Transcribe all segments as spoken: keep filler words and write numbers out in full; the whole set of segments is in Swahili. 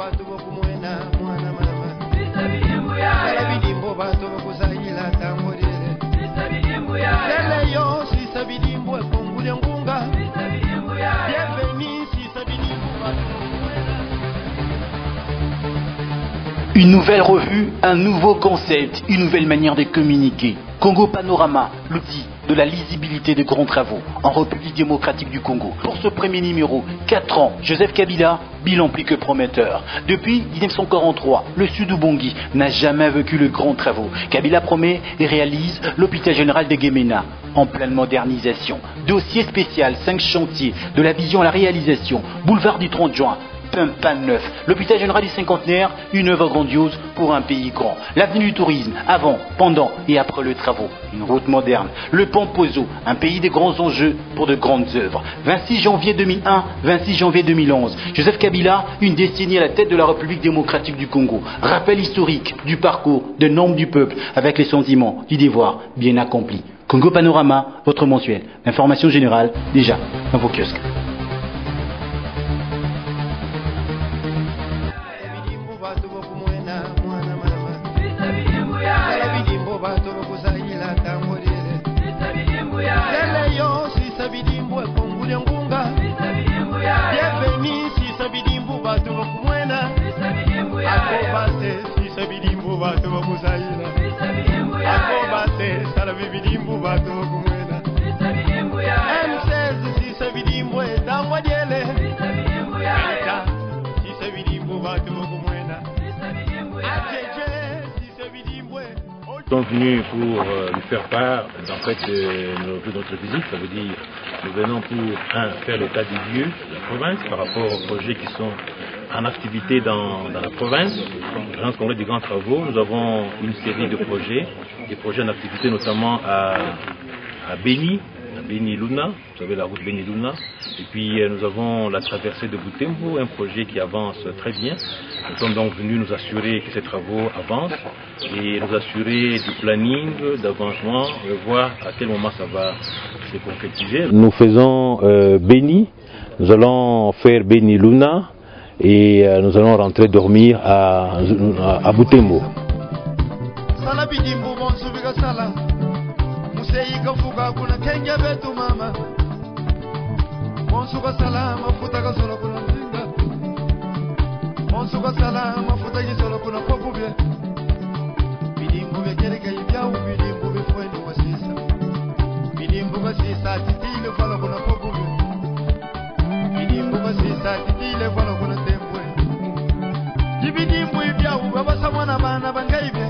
Une nouvelle revue, un nouveau concept, une nouvelle manière de communiquer. Congo Panorama, l'outil de la lisibilité des grands travaux en République démocratique du Congo. Pour ce premier numéro, quatre ans, Joseph Kabila, bilan plus que prometteur. Depuis mille neuf cent quarante-trois, le Sud Ubongi n'a jamais vécu le grand travaux. Kabila promet et réalise l'hôpital général de Gemena en pleine modernisation. Dossier spécial, cinq chantiers, de la vision à la réalisation, boulevard du trente juin. Pain neuf. L'hôpital général du cinquantenaire, une œuvre grandiose pour un pays grand. L'avenue du tourisme, avant, pendant et après les travaux. Une route moderne. Le pont Pozo, un pays des grands enjeux pour de grandes œuvres. vingt-six janvier deux mille un, vingt-six janvier deux mille onze. Joseph Kabila, une décennie à la tête de la République démocratique du Congo. Rappel historique du parcours, de nombre du peuple, avec les sentiments du devoir bien accompli. Congo Panorama, votre mensuel. Information générale, déjà, dans vos kiosques. Nous sommes venus pour euh, lui faire part en fait, de, de notre visite. Ça veut dire nous venons pour un, faire l'état des lieux de la province par rapport aux projets qui sont en activité dans, dans la province. L'Agence congolaise des grands travaux, nous avons une série de projets, des projets en activité notamment à, à Beni, à Beni Luna, vous savez la route Beni Luna. Et puis euh, nous avons la traversée de Butembo, un projet qui avance très bien. Nous sommes donc venus nous assurer que ces travaux avancent et nous assurer du planning, d'avancement, de voir à quel moment ça va se concrétiser. Nous faisons euh, Beni, nous allons faire Beni Luna et euh, nous allons rentrer dormir à, à, à Butembo. Monsuka salama futa ka solo kuna mzinga. Monsuka salama futa ki solo kuna popubye. Bidimbu be kere ka ibya u bidimbu be fweni wasisa. Bidimbu ba sisa titile fala kuna popubye. Bidimbu ba sisa titile fala kuna tembwe. Bidimbu ibya u baba samwana bana bangaibe.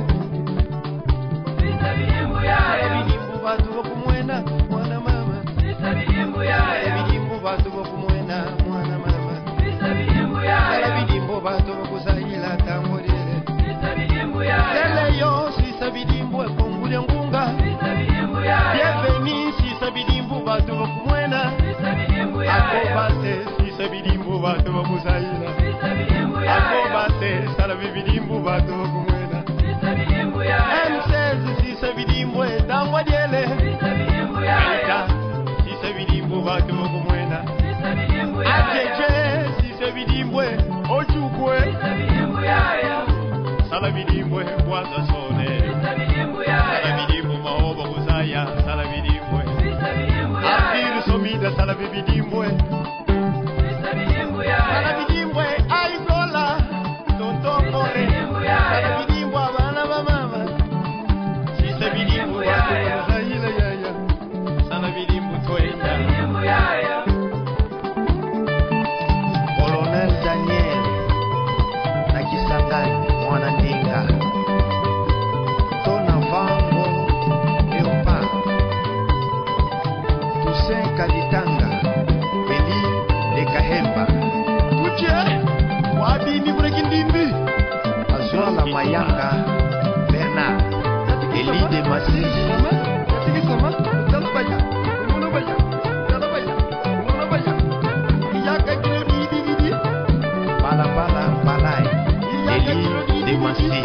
Bidimbu ya bidimbu batu bakumwena mwana mama. Bidimbu ya batu bakumwena mwana mama. Bidimbu batu bakuzaila tamurire. Lele yo sisa bidimbu ekongule ngunga. Bienveni sisa bidimbu batu bakumwena. Akobate sisa bidimbu batu bakuzaila. Akobate sala bidimbu batu bakumwena. M seize sisa bidimbu etangwa diele. Alika sisa bidimbu batu bakumwena. Ajeje sisa bidimbwe ochukwe sala bidimbwe bwaza sone sala bidimbwe maoba kuzaya sala bidimbwe afiru somida sala bidimbwe sala bidimbwe aigola tontokole sala bidimbwe abana bamama sisa bidimbwe kuzayila yaya sala bidimbwe toenda Daniel na Kisangani mwana ndinga Tona Vango Leopa Toussaint Kaditanga Beli de Kahemba Kuche Wabini Brekindimbi Azola Mayanga Bernard Eli de Masisi Yatiki Sama Talabaya Monobaya Talabaya Monobaya Yaka Kiri Didi Bala bala balai Eli de Massi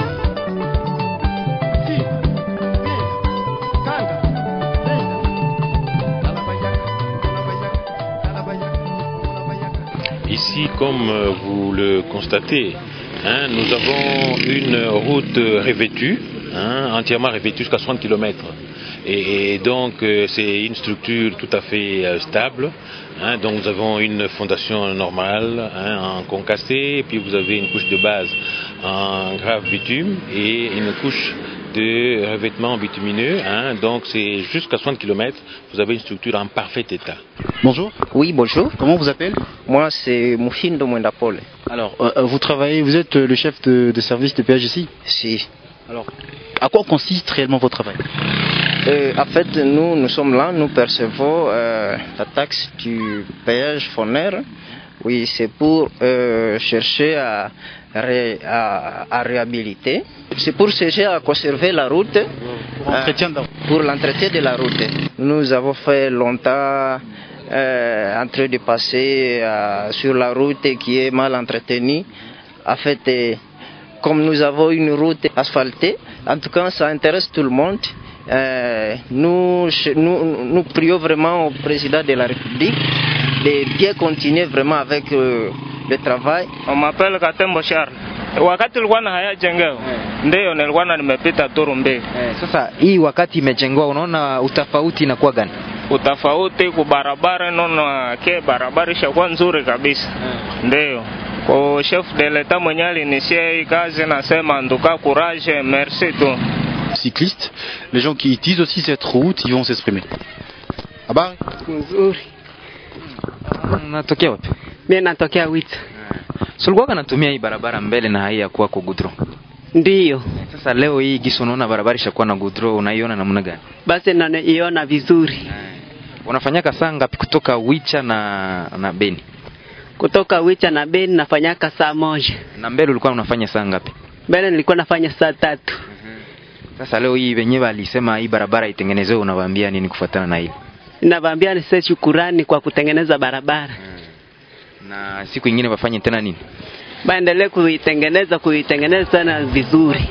Ici, comme vous le constatez, hein, nous avons une route revêtue, hein, entièrement revêtue jusqu'à soixante kilomètres. Et, et donc euh, c'est une structure tout à fait euh, stable. Hein, donc nous avons une fondation normale, hein, en concassé, et puis vous avez une couche de base en grave bitume et une couche de revêtement bitumineux. Hein, donc c'est jusqu'à soixante kilomètres, vous avez une structure en parfait état. Bonjour. Oui, bonjour. Comment vous appelez? Moi, c'est Moufindo Mwendapole. Alors, euh, vous travaillez, vous êtes le chef de, de service de péage ici? Si. Alors, à quoi consiste réellement votre travail? Euh, en fait, nous, nous sommes là, nous percevons euh, la taxe du péage fournaire. Oui, c'est pour euh, chercher à, ré, à, à réhabiliter. C'est pour chercher à conserver la route. Pour l'entretien euh, pour l'entretien de la route. Nous avons fait longtemps euh, en train de passer euh, sur la route qui est mal entretenue. En fait, euh, comme nous avons une route asphaltée, en tout cas, ça intéresse tout le monde. Euh, nous, nous, nous prions vraiment au président de la République de bien continuer vraiment avec euh, le travail. On m'appelle Katembo Charles. Wakati ulikuwa na hayajengewa ndio nilikuwa nimepita Turumbe. Eh, sasa hii wakati imejengwa unaona utafauti inakuwa gani? Utafauti ku barabara naona ke barabara ishakuwa nzuri kabisa. Eh. Ndio. Kwa chef de l'etat mwenyewe alinitia hii kazi nasema nduka courage, merci tout. Cyclistes, les gens qui utilisent aussi cette route, ils vont s'exprimer. Habari? Nzuri. Unatokea wapi? Mimi natokea Wita. Sulikuwa natumia hii barabara mbele na hii ya kwa gudro. Ndiyo. Sasa leo hii giso unaona barabara ishakuwa na gudro, unaiona namna gani? Basi naiona vizuri. Unafanyaka saa ngapi kutoka Wicha na na Beni? Kutoka Wicha na Beni nafanyaka saa moja. Na mbele ulikuwa unafanya saa ngapi? Mbele nilikuwa nafanya saa tatu. Sasa leo hii wenyewe alisema hii barabara itengenezewe, unawaambia nini kufuatana na hili? Ninawaambia ni sasa shukrani kwa kutengeneza barabara. Hmm. Na siku nyingine wafanye tena nini? Baendelee kuitengeneza kuitengeneza sana vizuri.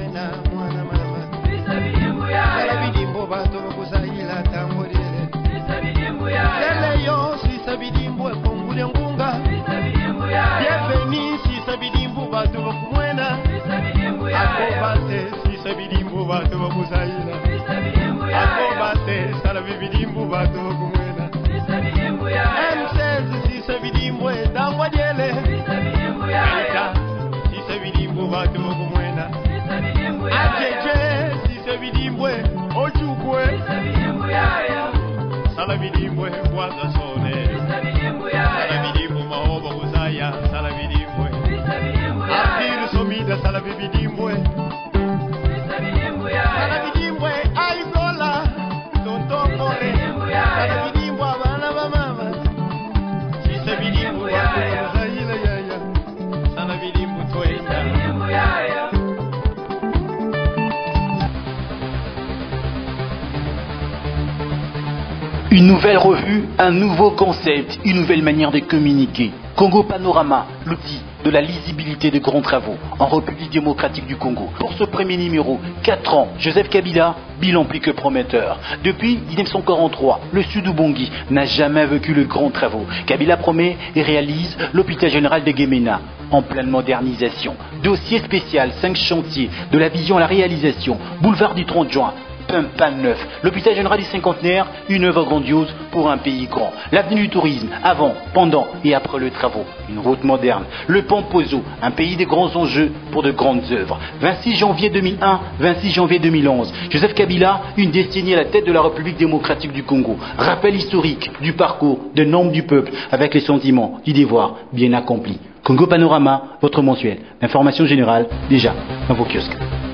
Une nouvelle revue, un nouveau concept, une nouvelle manière de communiquer. Congo Panorama, l'outil de la lisibilité des grands travaux en République démocratique du Congo. Pour ce premier numéro, quatre ans, Joseph Kabila, bilan plus que prometteur. Depuis mille neuf cent quarante-trois, le Sud Ubangi n'a jamais vécu le grand travaux. Kabila promet et réalise l'hôpital général de Gemena en pleine modernisation. Dossier spécial, cinq chantiers, de la vision à la réalisation, boulevard du trente juin. Pan neuf. L'hôpital général du cinquantenaire, une œuvre grandiose pour un pays grand. L'avenue du tourisme, avant, pendant et après le travaux. Une route moderne. Le Pampozo, un pays de grands enjeux pour de grandes œuvres. vingt-six janvier deux mille un, vingt-six janvier deux mille onze. Joseph Kabila, une décennie à la tête de la République démocratique du Congo. Rappel historique du parcours, de nombre du peuple, avec les sentiments du devoir bien accompli. Congo Panorama, votre mensuel. Information générale, déjà, dans vos kiosques.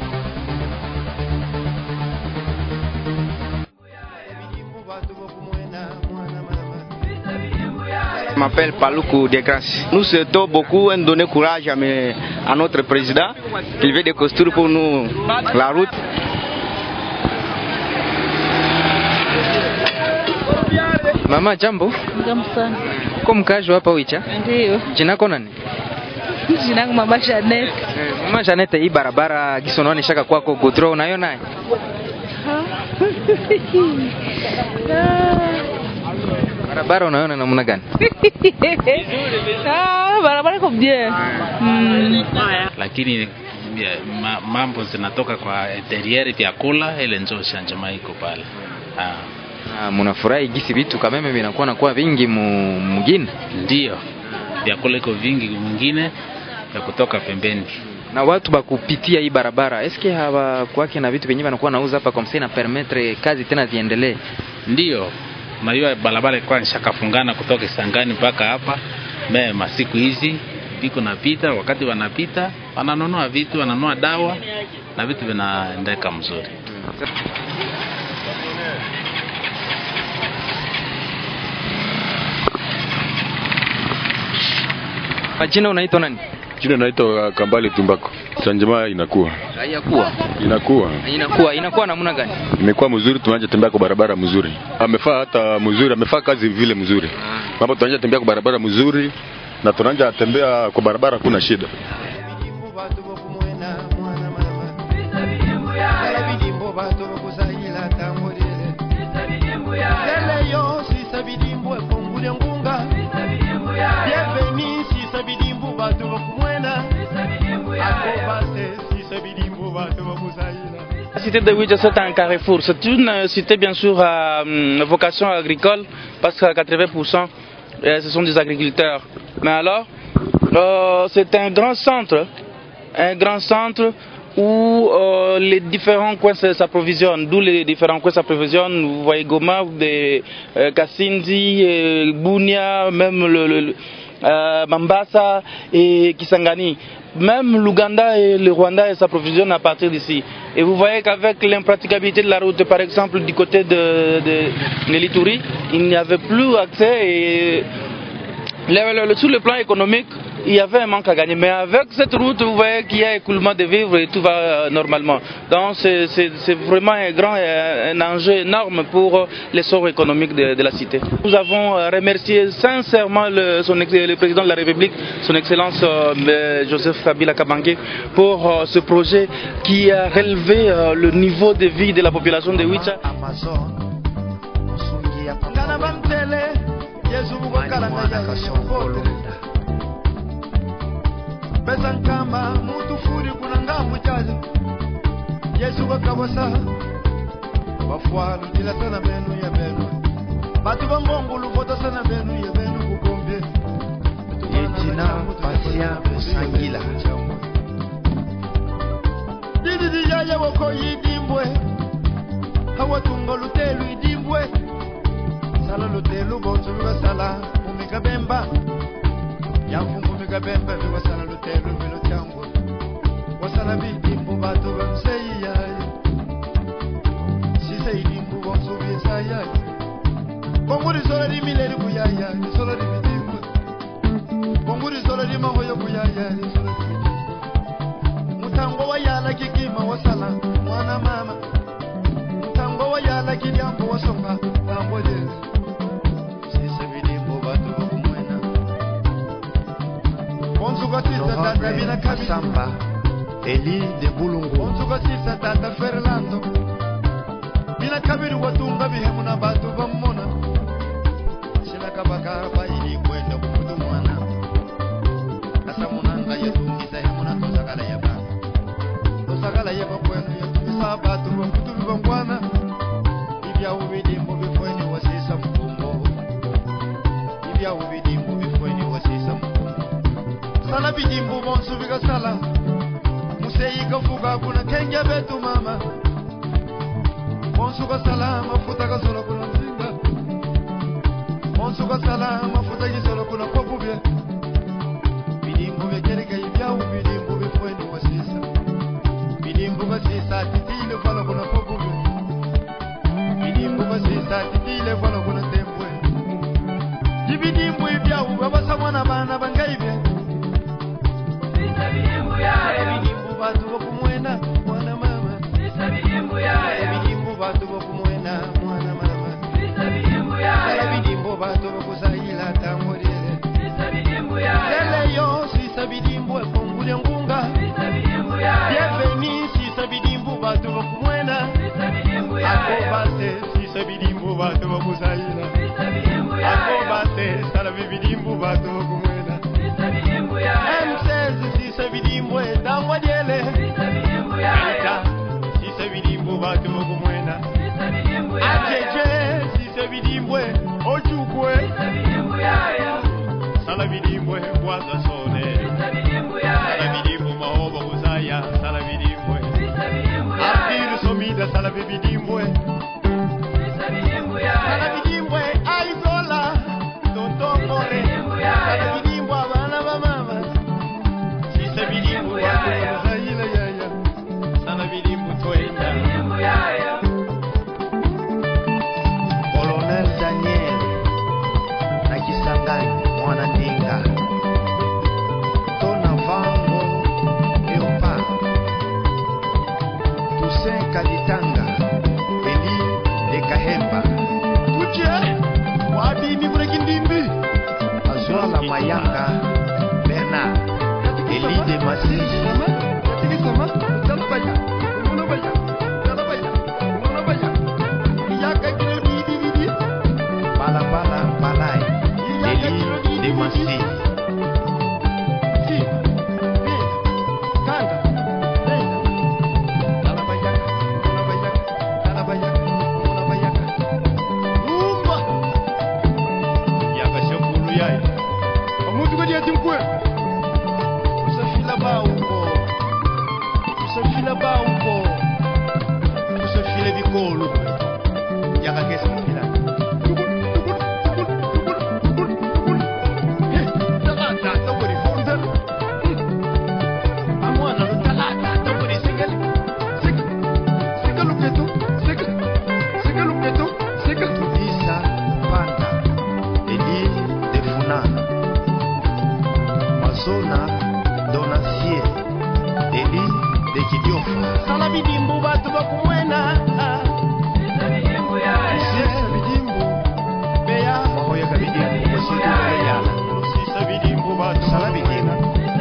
Je m'appelle Paloukou Degrassi. Nous souhaitons beaucoup donner courage à, mes, à notre président qu'il veut déconstruire pour nous la route. Mama, jambo. Jambo sana. Uko mkazi hapa Wicha? Ndio. Jina lako nani? Jina langu Mama Janet. Mama Janet, hii barabara Kisononi shaka kwako Godro unaiona naye? Barabara unaona namna gani? Ah, barabara iko bien. Mm. Lakini ma, mambo zinatoka kwa interior vyakula, ile ndio changement iko pale. Ah. Ah, mnafurahi gisi vitu kama mimi vinakuwa nakuwa vingi mwingine? Ndio. Vyakula iko vingi mwingine ya kutoka pembeni. Na watu bakupitia hii barabara, eske hawa kwake na vitu vyenyewe wanakuwa nauza hapa kwa msee na permettre kazi tena ziendelee? Ndio. Na hiyo barabara ilikuwa nishakafungana kutoka Isangani mpaka hapa. Mema siku hizi biko napita, wakati wanapita wananunua vitu, wananunua dawa na vitu vinaendeka mzuri. Majina unaitwa nani? Jina naitwa Kambale Tumbako. Sanjema inakuwa. Hayakuwa. Inakuwa. Inakuwa inakuwa namna gani? Imekuwa mzuri, tunaanza tembea kwa barabara mzuri. Amefaa hata mzuri, amefaa kazi vile mzuri. Mambo tunaanza tembea kwa barabara mzuri na tunaanza tembea kwa barabara kuna shida. La cité de Ouidja, c'est un carrefour. C'est une cité bien sûr à vocation agricole parce qu'à quatre-vingts pour cent ce sont des agriculteurs. Mais alors, euh, c'est un grand centre, un grand centre où euh, les différents coins s'approvisionnent, d'où les différents coins s'approvisionnent. Vous voyez Goma, des euh, Kasindi, euh, Bunia, même le, le euh, Mambasa et Kisangani. Même l'Ouganda et le Rwanda s'approvisionnent à partir d'ici. Et vous voyez qu'avec l'impraticabilité de la route, par exemple du côté de, de Nelituri, il n'y avait plus accès. Et le, le, sur le plan économique, il y avait un manque à gagner. Mais avec cette route, vous voyez qu'il y a écoulement de vivres et tout va euh, normalement. Donc c'est vraiment un grand un enjeu énorme pour l'essor économique de, de la cité. Nous avons remercié sincèrement le, son, le président de la République, son Excellence euh, Joseph Kabila Kabange, pour euh, ce projet qui a relevé euh, le niveau de vie de la population de Ouidja. Bezankamba mutu furi kuna ngambu jaje Yesu wakawasa Bafualu dila sana benu ya benu Batu bambongu lufota sana benu ya benu kukombie Yetina pasia musangila Didi di yaya wako yidimbwe Hawa tungo lutelu yidimbwe Sala lutelu bonzu viva sala Umika bemba Yamfungu umika bemba viva sala lutelu milo changu Wasala bidimbu batu bamseyi yaya Sisa idimbu bonzu viesa yaya Bonguri sola di mileri kuyaya Di sola di bidimbu Bonguri sola di mahoyo kuyaya Di sola di bidimbu Mutango wa yala kikima wasala Mwana mama Mutango wa yala kidiambo wasonga Tambo jezi Sisa bidimbu batu bakumwena Bonzuka sisa tata bina kabisamba Eli de Bulungu Bonzuka sisa tata Fernando Bina kabiru watunga bihemu na batu bamona Sila kabakaba ili kwenda kufutu mwana Asa munanga yatungisa hemu na tosakala yaba Tosakala yaba kwenu yatungisa batu bafutu bibangwana Ibya ubidimbu bifweni wasisa mkumbo Ibya ubidimbu bifweni wasisa mkumbo Sala bidimbu bonsu biga sala Museyi kafuga kuna kenge betu mama Bonsu ka sala mafuta ka solo kuna mzinga Bonsu ka sala mafuta ki solo kuna popu bie Bidimbu bekereka ibyawu bidimbu bifweni wasisa Bidimbu ka sisa titile fala kuna popu bie Bidimbu ka sisa titile fala kuna tembwe Bidimbu ibyawu babasa mwana bana bangaibye Sisa bidimbu ya Bidimbu batu bakumwena mwana mama Sisa bidimbu ya Bidimbu batu bakumwena mwana mama Sisa bidimbu ya Bidimbu batu bakusahila tamorele Sisa bidimbu ya Lele yo sisa bidimbu ekongule ngunga Sisa bidimbu ya Bienveni sisa bidimbu batu bakumwena Sisa bidimbu ya Akobase sisa bidimbu batu bakusahila Sisa bidimbu ya bidimbwe bwaza sone sala bidimbu mahobo kuzaya sala bidimbwe abiru somida sala bidimbwe sala bidimbwe aigola tonto kore sala bidimbwe abana ba mama sisa bidimbwe kuzayila yaya sala bidimbwe toenda Colonel Daniel na Kisangani mwana ndinga Tona Vango Leopard Toussaint Kaditanga Eli de Kahemba Kuche Wadi mi bureki ndimbi Azola Mayanga Bernard Eli de Massi Tiki sama Tala baya Muna baya Tala baya Muna baya Yaka kilo di di di di Bala Bala Balai Eli de Massi Si Bi Kanga Lenga Tala baya Muna baya Tala baya Muna baya Rumba Yaka shokulu yai Omuntu kwa diati mkwe Usafila ba uko Usafila ba uko Usafila bikolo Yaka kesa mfila Isa Panda Eli de Funana Mazona Donacie Eli de Kidiofa Sala bidimbu batu bakumwena Sisa bidimbu Beya Mahoya Kabidimbu Basitu Beya Sisa bidimbu batu Sala Bidimbu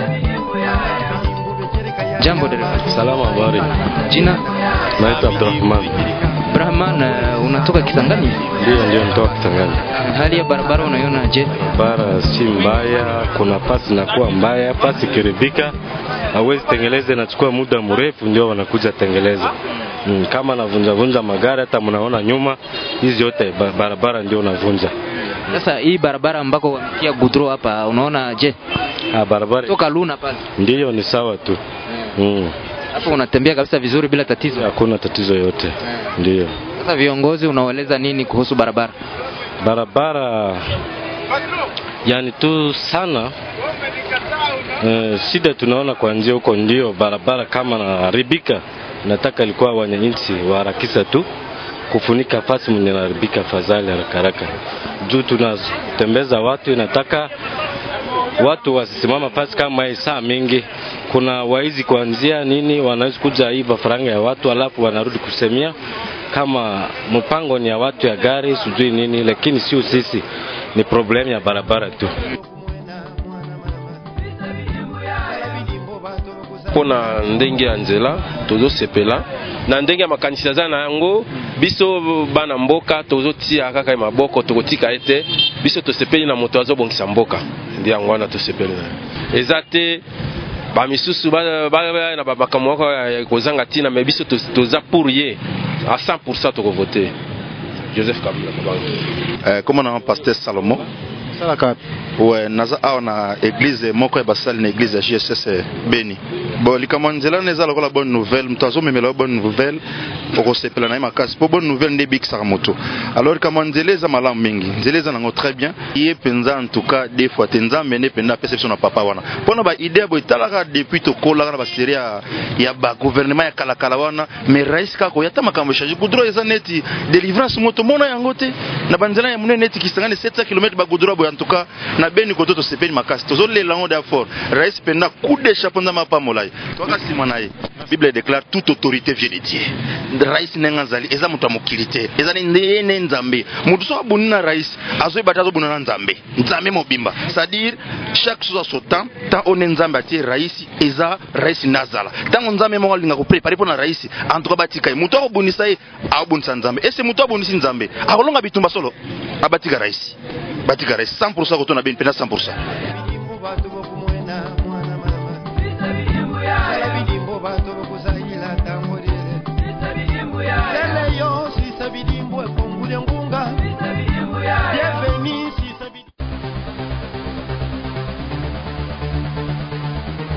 Jambo dereva. Salama, habari. Jina? Naitwa Abdurrahman. Brahman, uh, unatoka Kisangani? Ndio, ndio natoka Kisangani. Hali ya barabara unaiona je? Barabara si mbaya, kuna pasi na kuwa mbaya, pasi kiribika hawezi tengeleza, inachukua muda mrefu ndio wanakuja tengeleza. Mm, kama navunja vunja magari hata mnaona nyuma hizi yote barabara ndio navunja. Sasa hii barabara ambako wametia gudro hapa unaona je? Ah, barabara toka Luna pale. Ndio ni sawa tu. Mm. Hapo unatembea kabisa vizuri bila tatizo. Hakuna tatizo yote. Ndio. Sasa viongozi unawaeleza nini kuhusu barabara? Barabara yani tu sana eh, shida tunaona kwa njia huko ndio barabara kama naharibika, nataka ilikuwa wananchi waharakisha tu kufunika fasi mwenye naharibika fadhali haraka haraka. Juu tunatembeza watu, inataka watu wasisimama fasi kama hii saa mingi. Kuna waizi kuanzia nini wanaweza kuja iba faranga ya watu alafu wanarudi kusemia kama mpango ni ya watu ya gari sijui nini, lakini sio sisi, ni problem ya barabara tu. Kuna ndenge ya nzela tozo sepela na ndenge ya makanisa za na yango biso bana mboka tozo tia kaka maboko tokotika ete biso to sepeli na moto azobongisa mboka ndi yango wana to sepeli na ezate ba misusu ba ba na ba kamwako ya kozanga tina mais biso toza pour ye à cent pour cent toko voter Joseph Kabila euh comment on pasteur Salomon salaka ouais naza awa na église moko ya basali na église ya J S S Beni bon likama nzela neza lokola bonne nouvelle mtazo memela bonne nouvelle oko sepela na makasi po bonne nouvelle ne bik saramoto alors kama nzeleza malamu mingi nzeleza nango très bien yé penza en tout cas des fois tenza mené penda perception na papa wana pona ba idée bo italaka depuis to kola na ba série ya ba gouvernement ya kala kala wana mais rais kako yata makambo changer goudron eza neti délivrance moto mona yango te na banzela ya munene neti Kisangani sept cents kilomètres ba goudron bo en tout cas na Beni koto to sepeli makasi tozo le lango d'effort rais penda coup de chapeau na mapa molai toka simanaye Bible déclare toute autorité vient de Dieu. Rais n'engazali eza mutu amukilite eza ndene nzambe mutu so abunina rais azo batazo bunana nzambe nzambe mobimba c'est-à-dire chaque chose à son temps tant on nzambe ati rais eza rais nazala tant nzambe mo linga ko préparer pour na rais en tout cas batika mutu abunisa ye abunisa nzambe ese mutu abunisi nzambe akolonga bitumba solo abatika rais batika rais cent pour cent ko tona ben pena cent pour cent.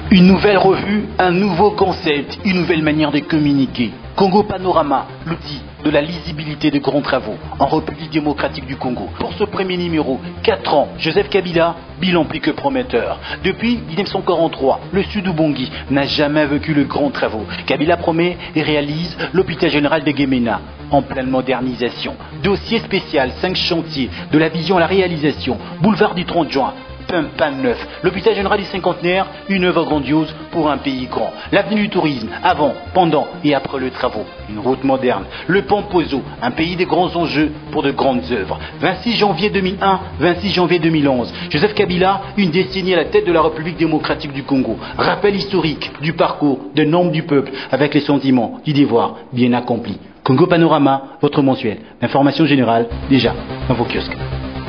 Une nouvelle revue, un nouveau concept, une nouvelle manière de communiquer. Congo Panorama, l'outil de la lisibilité des grands travaux en République démocratique du Congo. Pour ce premier numéro, quatre ans, Joseph Kabila, bilan plus que prometteur. Depuis mille neuf cent quarante-trois, le sud Ubongi n'a jamais vécu le grand travaux. Kabila promet et réalise l'hôpital général de Gemena en pleine modernisation. Dossier spécial, cinq chantiers, de la vision à la réalisation, boulevard du trente juin. Pin neuf. L'hôpital général du cinquantenaire, une œuvre grandiose pour un pays grand. L'avenue du tourisme, avant, pendant et après les travaux. Une route moderne. Le pont Pozo, un pays des grands enjeux pour de grandes œuvres. vingt-six janvier deux mille un, vingt-six janvier deux mille onze. Joseph Kabila, une décennie à la tête de la République démocratique du Congo. Rappel historique du parcours, de nombre du peuple, avec les sentiments du devoir bien accompli. Congo Panorama, votre mensuel. Information générale, déjà, dans vos kiosques.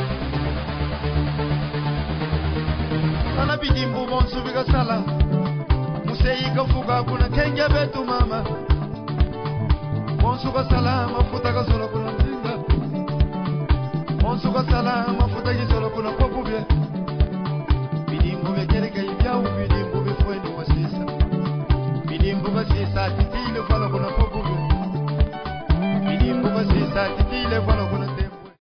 Bidimbu bonsu biga sala Musei kafuga kuna kenge betu mama Bonsu ka sala mafuta ka solo kuna mzinga Bonsu ka sala mafuta ka